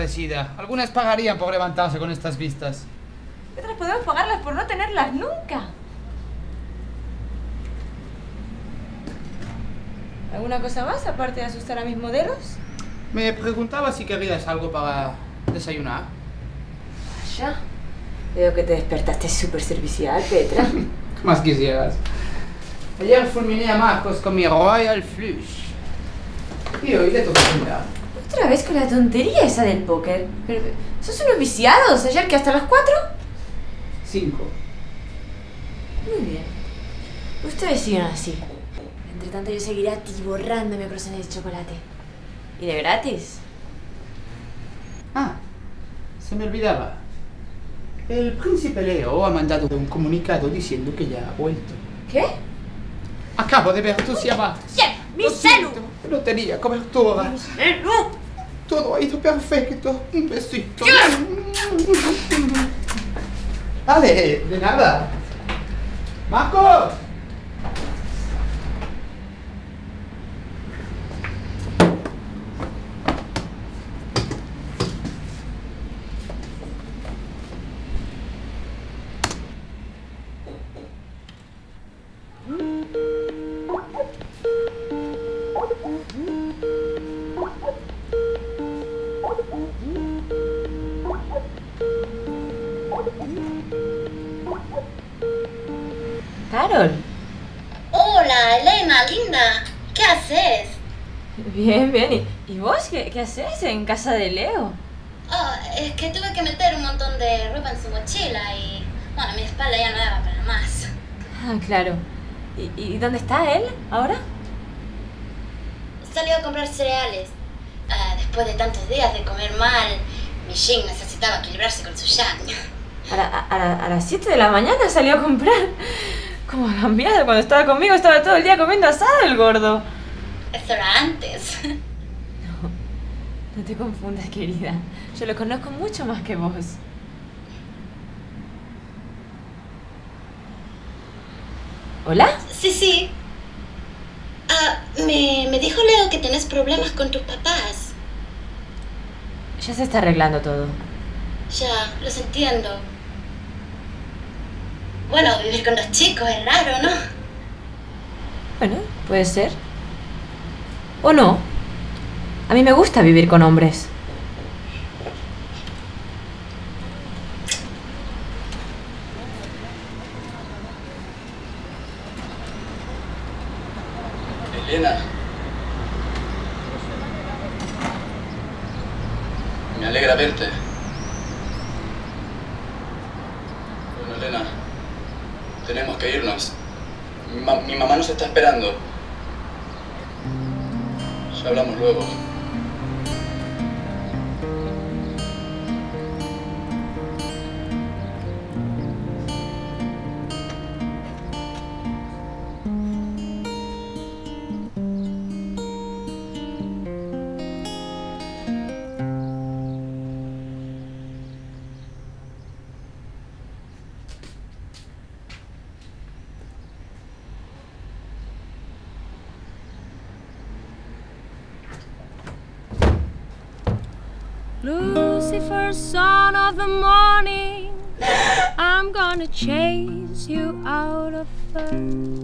parecida. Algunas pagarían por levantarse con estas vistas. Y otras podemos pagarlas por no tenerlas nunca. ¿Alguna cosa más aparte de asustar a mis modelos? Me preguntaba si querías algo para desayunar. Vaya. Veo que te despertaste súper servicial, Petra. ¿Qué más quisieras? Ayer fulminé a Marcos con mi Royal Flush. Y hoy le toca comprar. Otra vez con la tontería esa del póker. Pero, ¿sos unos viciados? ¿Ayer que hasta las 4? 5. Muy bien. Ustedes sigan así. Entre tanto yo seguiré atiborrándome croissants de chocolate. ¿Y de gratis? Ah, se me olvidaba. El príncipe Leo ha mandado un comunicado diciendo que ya ha vuelto. ¿Qué? Acabo de ver tus llamadas. ¡Mi celu! No tenía cobertura. ¡Mi celu! Todo ha ido perfecto. Un besito. Vale, de nada. ¡Marcos! Carol. Hola, Elena, linda. ¿Qué haces? Bien, bien. ¿Y vos qué haces en casa de Leo? Oh, es que tuve que meter un montón de ropa en su mochila y... bueno, mi espalda ya no daba para más. Ah, claro. ¿Y dónde está él ahora? Salió a comprar cereales. Después de tantos días de comer mal, mi Jing necesitaba equilibrarse con su Yang. A las 7 de la mañana salió a comprar. ¿Cómo ha cambiado? Cuando estaba conmigo estaba todo el día comiendo asado el gordo. Eso era antes. No te confundas, querida. Yo lo conozco mucho más que vos. ¿Hola? Sí. Me dijo Leo que tenés problemas con tus papás. Ya se está arreglando todo. Ya, los entiendo. Bueno, vivir con 2 chicos es raro, ¿no? Bueno, puede ser. ¿O no? A mí me gusta vivir con hombres. Elena. Me alegra verte. Bueno, Elena, tenemos que irnos. Mi mamá nos está esperando. Ya hablamos luego. Lucifer, son of the morning, I'm gonna chase you out of earth.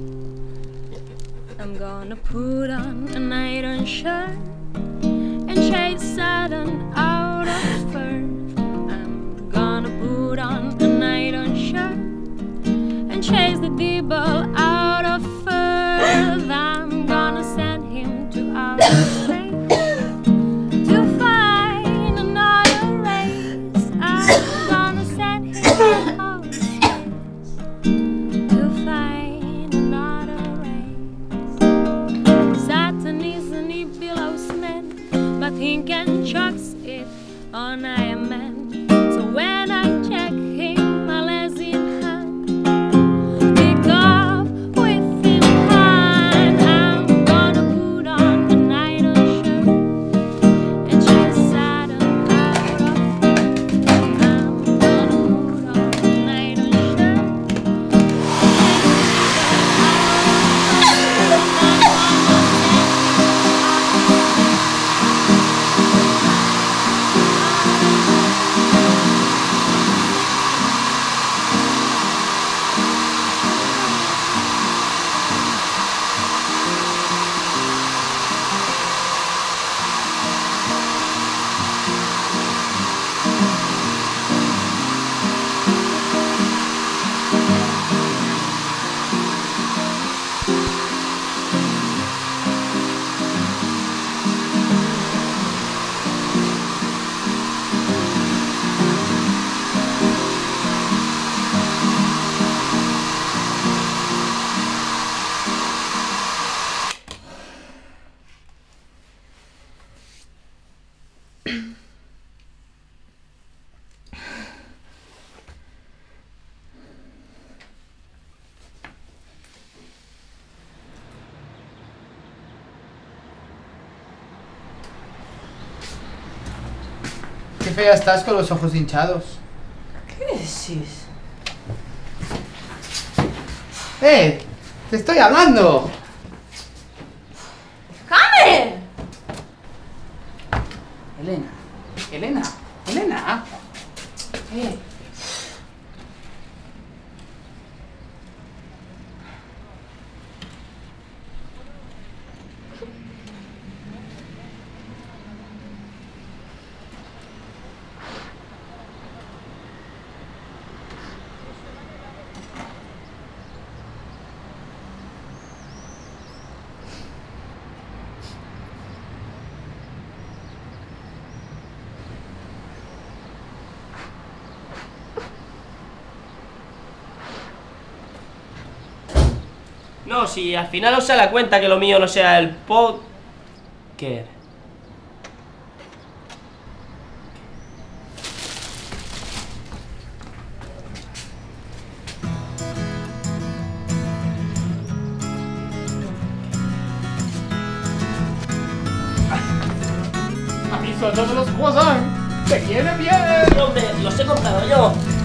I'm gonna put on an iron shirt and chase Saturn out of earth. I'm gonna put on an iron shirt and chase the devil out of earth. I'm gonna send him to outer space. He can chucks it on Iron Man. So when I check him, my lesbian hand, pick up with him hand. I'm gonna put on an iron shirt and chase Saturn out of earth. I'm gonna put on an iron shirt and chase fea estás con los ojos hinchados. ¿Qué decís? ¡Te estoy hablando! ¡Déjame! Elena. No, si al final os se da cuenta que lo mío no sea el póker. A mí son todos los croissants. ¡Te viene bien! Sí, hombre, los he comprado yo.